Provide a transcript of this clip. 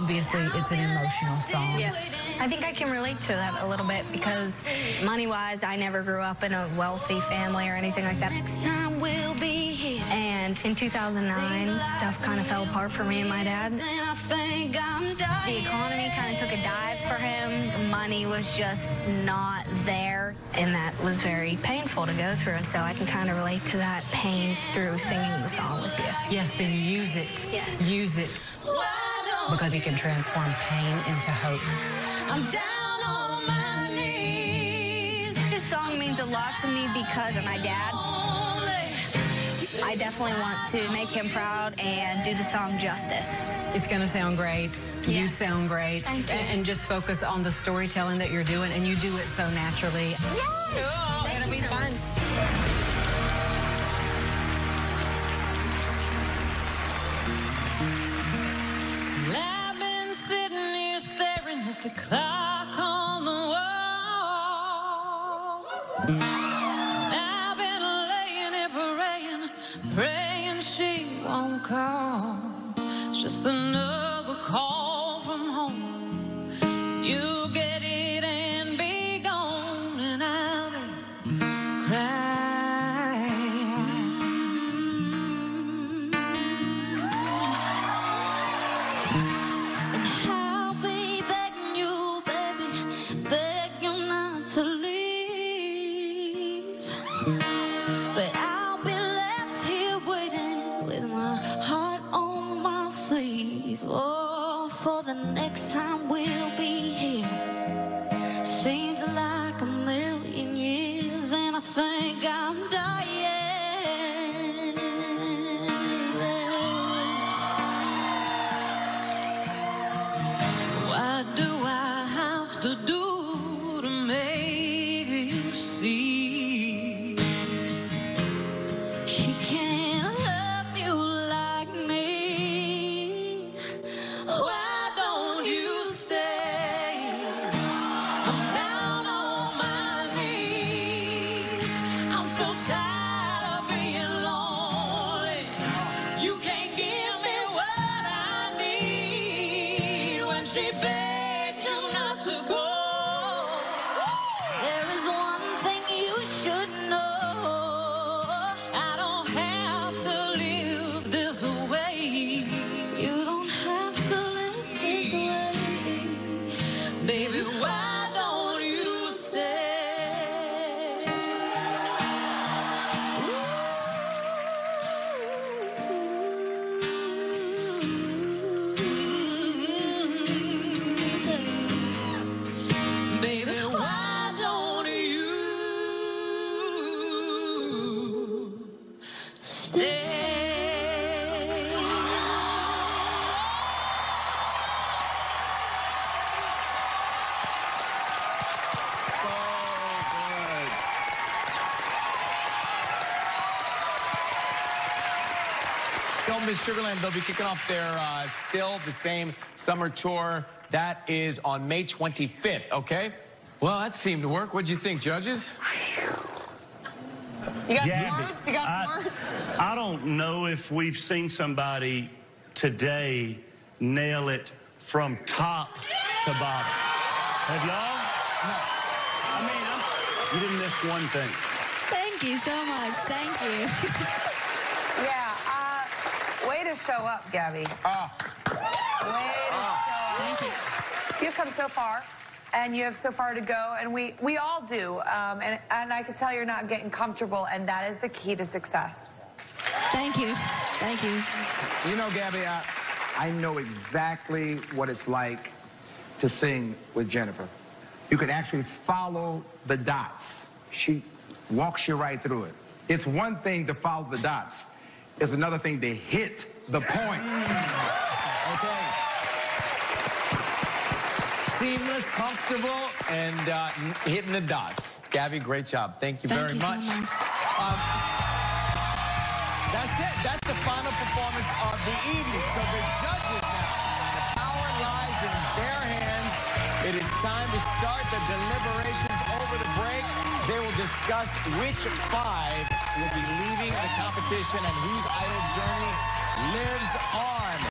obviously it's an emotional song. Yes. I think I can relate to that a little bit because money-wise, I never grew up in a wealthy family or anything like that. Next time we'll be here. And in 2009, stuff kind of fell apart for me and my dad. The economy kind of took a dive for him. Money was just not there, and that was very painful to go through. And so I can kind of relate to that pain through singing the song with you. Yes, then use it. Yes. Use it. Because you can transform pain into hope. I'm down on my knees. This song means a lot to me because of my dad. I definitely want to make him proud and do the song justice. It's going to sound great. Yes. You sound great. Thank you. And just focus on the storytelling that you're doing, and you do it so naturally. Yes. Oh, it'll be fun. I've been sitting here staring at the clock on the wall. I've been laying here praying she won't call. It's just another call from home. You get it and be gone, and I'll be crying. And I'll be begging you, baby, begging not to leave. But I'll be left here waiting with my heart on my sleeve. Oh, for the next time we'll be here. Seems like a million years, and I think I'm dying. What do I have to do to make you see? She can't love you like me. Why don't you stay? I'm down on my knees. I'm so tired of being lonely. You can't give me what I need. When she begged you not to go, there is one thing you should know. I don't have to live this way. You don't have to live this way. Baby, why don't you stay? Baby, why don't you stay? Don't miss Sugarland. They'll be kicking off their Still the Same summer tour. That is on May 25th, okay? Well, that seemed to work. What'd you think, judges? You got Gabby, some words? You got some words? I don't know if we've seen somebody today nail it from top to bottom. Have y'all? No. I mean, you didn't miss one thing. Thank you so much. Thank you. Yeah, way to show up, Gabby. Way to show up. Thank you. You've come so far, and you have so far to go, and we all do. And I can tell you're not getting comfortable, and that is the key to success. Thank you. Thank you. You know, Gabby, I know exactly what it's like to sing with Jennifer. You can actually follow the dots. She walks you right through it. It's one thing to follow the dots. It's another thing to hit the points. Okay. Seamless, comfortable, and hitting the dots. Gabby, great job. Thank you very much. So much. That's it. That's the final performance of the evening. So the judges now, the power lies in their hands. It is time to start the deliberations over the break. They will discuss which 5 will be leaving the competition and whose idol journey lives on.